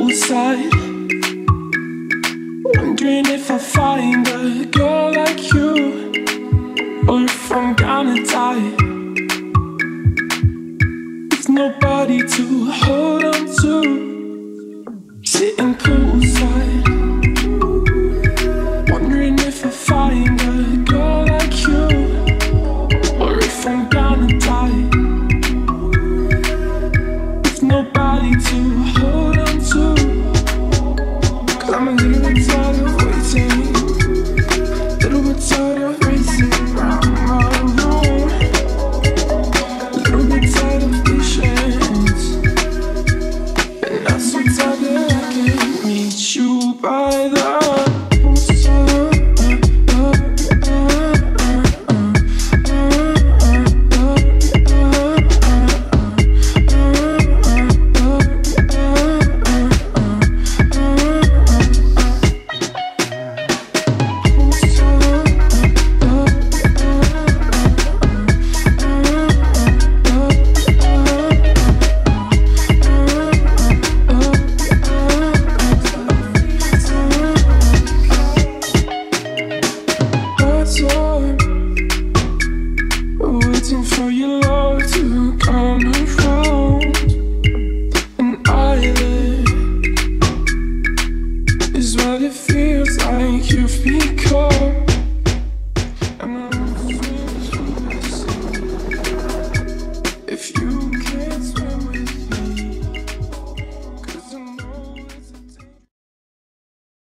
poolside, wondering if I find a girl like you, or if I'm gonna die with nobody to hold on to. Sitting poolside, wondering if I find a girl like you, or if I'm gonna die with nobody to hold on to. 'Cause I'm a little bit tired of waiting, little bit tired of racing around my room, little bit tired of patience, and not so tired that I can't meet you by the waiting for your love to come around. An island is what it feels like you've become.